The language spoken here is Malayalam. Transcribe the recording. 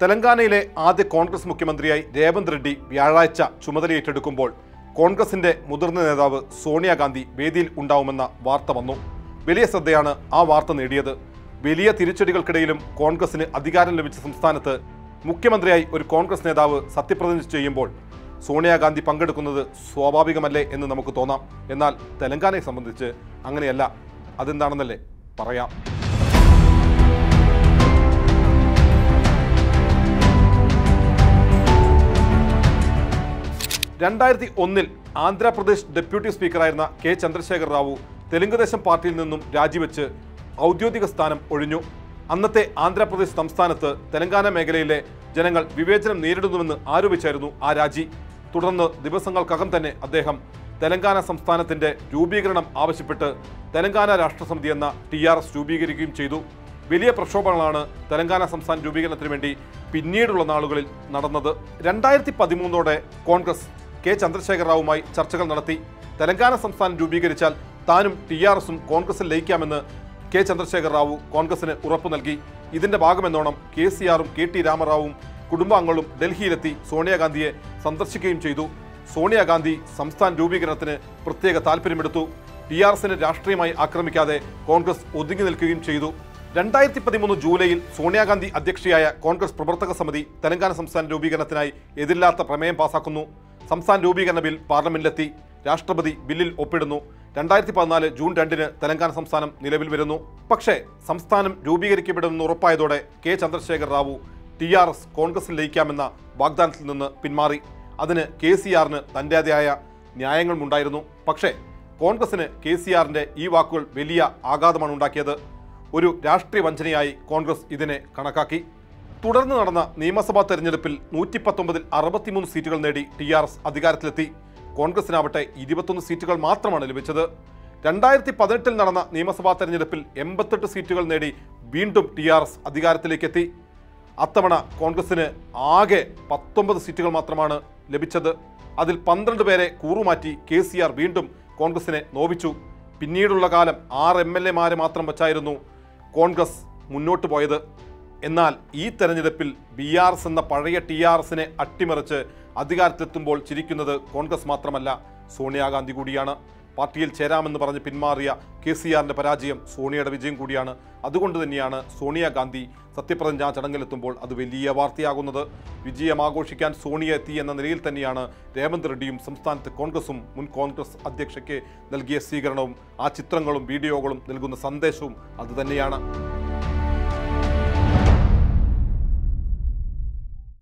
തെലങ്കാനയിലെ ആദ്യ കോൺഗ്രസ് മുഖ്യമന്ത്രിയായി രേവന്ത് റെഡ്ഡി വ്യാഴാഴ്ച ചുമതലയേറ്റെടുക്കുമ്പോൾ കോൺഗ്രസിന്റെ മുതിർന്ന നേതാവ് സോണിയാഗാന്ധി വേദിയിൽ ഉണ്ടാവുമെന്ന വാർത്ത വന്നു. വലിയ ശ്രദ്ധയാണ് ആ വാർത്ത നേടിയത്. വലിയ തിരിച്ചടികൾക്കിടയിലും കോൺഗ്രസിന് അധികാരം ലഭിച്ച സംസ്ഥാനത്ത് മുഖ്യമന്ത്രിയായി ഒരു കോൺഗ്രസ് നേതാവ് സത്യപ്രതിജ്ഞ ചെയ്യുമ്പോൾ സോണിയാഗാന്ധി പങ്കെടുക്കുന്നത് സ്വാഭാവികമല്ലേ എന്ന് നമുക്ക് തോന്നാം. എന്നാൽ തെലങ്കാനയെ സംബന്ധിച്ച് അങ്ങനെയല്ല. അതെന്താണെന്നല്ലേ പറയാം. 2001 ആന്ധ്രാപ്രദേശ് ഡെപ്യൂട്ടി സ്പീക്കറായിരുന്ന കെ ചന്ദ്രശേഖർ റാവു തെലുങ്കുദേശം പാർട്ടിയിൽ നിന്നും രാജിവെച്ച് ഔദ്യോഗിക സ്ഥാനം ഒഴിഞ്ഞു. അന്നത്തെ ആന്ധ്രാപ്രദേശ് സംസ്ഥാനത്ത് തെലങ്കാന മേഖലയിലെ ജനങ്ങൾ വിവേചനം നേരിടുന്നുവെന്ന് ആരോപിച്ചായിരുന്നു ആ രാജി. തുടർന്ന് ദിവസങ്ങൾക്കകം തന്നെ അദ്ദേഹം തെലങ്കാന സംസ്ഥാനത്തിന്റെ രൂപീകരണം ആവശ്യപ്പെട്ട് തെലങ്കാന രാഷ്ട്രസമിതി എന്ന TRS രൂപീകരിക്കുകയും ചെയ്തു. വലിയ പ്രക്ഷോഭങ്ങളാണ് തെലങ്കാന സംസ്ഥാന രൂപീകരണത്തിന് വേണ്ടി പിന്നീടുള്ള നാളുകളിൽ നടന്നത്. 2013 കോൺഗ്രസ് കെ ചന്ദ്രശേഖർ റാവുമായി ചർച്ചകൾ നടത്തി. തെലങ്കാന സംസ്ഥാനം രൂപീകരിച്ചാൽ താനും TRSും കോൺഗ്രസിൽ ലയിക്കാമെന്ന് കെ ചന്ദ്രശേഖർ റാവു കോൺഗ്രസിന് ഉറപ്പു നൽകി. ഇതിന്റെ ഭാഗമെന്നോണം KCRും KT രാമറാവുവും കുടുംബാംഗങ്ങളും ഡൽഹിയിലെത്തി സോണിയാഗാന്ധിയെ സന്ദർശിക്കുകയും ചെയ്തു. സോണിയാഗാന്ധി സംസ്ഥാന രൂപീകരണത്തിന് പ്രത്യേക താല്പര്യമെടുത്തു. TRSനെ രാഷ്ട്രീയമായി ആക്രമിക്കാതെ കോൺഗ്രസ് ഒതുങ്ങി നിൽക്കുകയും ചെയ്തു. 2013 ജൂലൈയിൽ സോണിയാഗാന്ധി അധ്യക്ഷയായ കോൺഗ്രസ് പ്രവർത്തക സമിതി തെലങ്കാന സംസ്ഥാന രൂപീകരണത്തിനായി എതിരില്ലാത്ത പ്രമേയം പാസാക്കുന്നു. സംസ്ഥാന രൂപീകരണ ബിൽ പാർലമെന്റിലെത്തി. രാഷ്ട്രപതി ബില്ലിൽ ഒപ്പിടുന്നു. 2014 ജൂൺ 2 തെലങ്കാന സംസ്ഥാനം നിലവിൽ വരുന്നു. പക്ഷേ സംസ്ഥാനം രൂപീകരിക്കപ്പെടുമെന്ന് ഉറപ്പായതോടെ കെ ചന്ദ്രശേഖർ റാവു TRS കോൺഗ്രസിൽ ലയിക്കാമെന്ന വാഗ്ദാനത്തിൽ നിന്ന് പിന്മാറി. അതിന് KCRന് തൻ്റേതായ ന്യായങ്ങളുമുണ്ടായിരുന്നു. പക്ഷേ കോൺഗ്രസിന് KCRന്റെ ഈ വാക്കുകൾ വലിയ ആഘാതമാണ് ഉണ്ടാക്കിയത്. ഒരു രാഷ്ട്രീയ വഞ്ചനയായി കോൺഗ്രസ് ഇതിനെ കണക്കാക്കി. തുടർന്ന് നടന്ന നിയമസഭാ തെരഞ്ഞെടുപ്പിൽ 119ൽ 63 സീറ്റുകൾ നേടി TRS അധികാരത്തിലെത്തി. കോൺഗ്രസിനാവട്ടെ 21 സീറ്റുകൾ മാത്രമാണ് ലഭിച്ചത്. 2018 നടന്ന നിയമസഭാ തെരഞ്ഞെടുപ്പിൽ 88 സീറ്റുകൾ നേടി വീണ്ടും TRS അധികാരത്തിലേക്കെത്തി. അത്തവണ കോൺഗ്രസിന് ആകെ 19 സീറ്റുകൾ മാത്രമാണ് ലഭിച്ചത്. അതിൽ 12 പേരെ കൂറുമാറ്റി KCR വീണ്ടും കോൺഗ്രസിനെ നോവിച്ചു. പിന്നീടുള്ള കാലം 6 MLAമാരെ മാത്രം വച്ചായിരുന്നു കോൺഗ്രസ് മുന്നോട്ട് പോയത്. എന്നാൽ ഈ തെരഞ്ഞെടുപ്പിൽ BRS എന്ന പഴയ TRSനെ അട്ടിമറിച്ച് അധികാരത്തിലെത്തുമ്പോൾ ചിരിക്കുന്നത് കോൺഗ്രസ് മാത്രമല്ല, സോണിയാഗാന്ധി കൂടിയാണ്. പാർട്ടിയിൽ ചേരാമെന്ന് പറഞ്ഞ് പിന്മാറിയ KCRന്റെ പരാജയം സോണിയയുടെ വിജയം കൂടിയാണ്. അതുകൊണ്ട് തന്നെയാണ് സോണിയാഗാന്ധി സത്യപ്രതിജ്ഞാ ചടങ്ങിലെത്തുമ്പോൾ അത് വലിയ വാർത്തയാകുന്നത്. വിജയം ആഘോഷിക്കാൻ സോണിയ എത്തി എന്ന നിലയിൽ തന്നെയാണ് രേവന്ത് റെഡ്ഡിയും സംസ്ഥാനത്ത് കോൺഗ്രസും മുൻ കോൺഗ്രസ് അധ്യക്ഷയ്ക്ക് നൽകിയ സ്വീകരണവും ആ ചിത്രങ്ങളും വീഡിയോകളും നൽകുന്ന സന്ദേശവും അതുതന്നെയാണ്.